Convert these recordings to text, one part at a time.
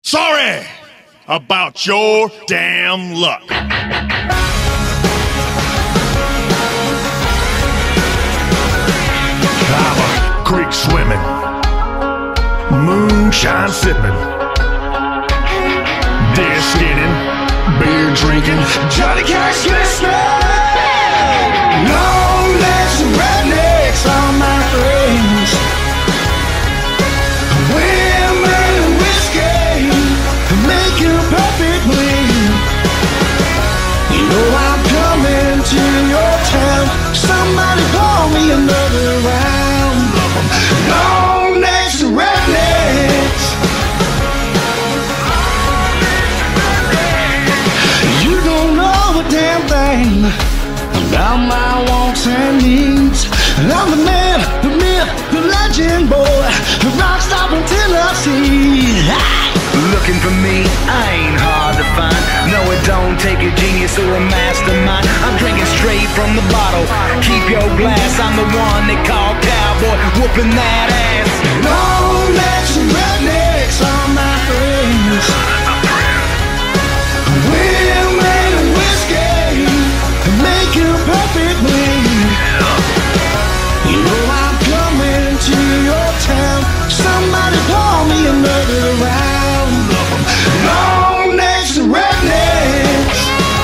Sorry about your damn luck. I'm a creek swimming, moonshine sipping, deer skinning, beer drinking, Johnny Cash listening. Longnecks and rednecks are my friends. Women and whiskey make a perfect blend. You know I'm coming to your town. Somebody pour me another round. Longnecks and rednecks. You don't know a damn thing about my wants and needs. And I'm the man, the myth, the legend, boy, the rock star from Tennessee. Looking for me, I ain't hard to find. No, it don't take a genius or a mastermind. I'm drinking straight from the bottle. Keep your glass, I'm the one they call cowboy, whooping that ass. Longnecks and rednecks are my friends. Women and whiskey make a perfect blend. You know I'm coming to your town. Somebody pour me another round. Longnecks and rednecks.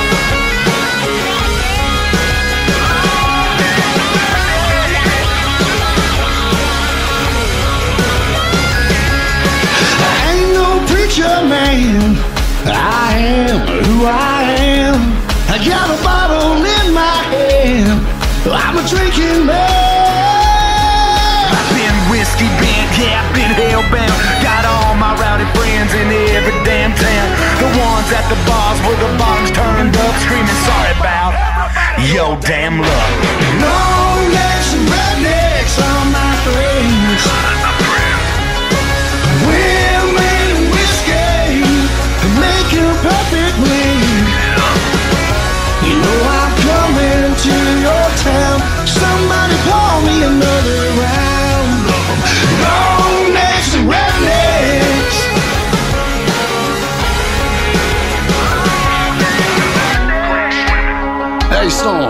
I ain't no preacher man, I am who I am. I got a bottle in my hand, I'm a drinking man. I've been whiskey bent, yeah, I've been hellbound. Got all my rowdy friends in every damn town. The ones at the bars where the bong's turned up, screaming sorry about yo damn luck. Longnecks and rednecks are my friends. Women and whiskey make a perfect blend. You know I'm coming to your town. Somebody pour me another round. Longnecks and rednecks. Hey, Storm.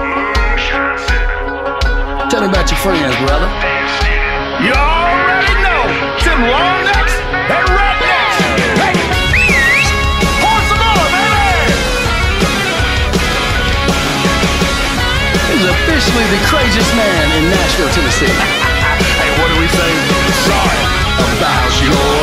Tell me about your friends, brother. You already know, them longnecks and rednecks. Hey, pour some more, baby. He's officially the craziest man in Nashville, Tennessee. Hey, what do we say? Sorry about your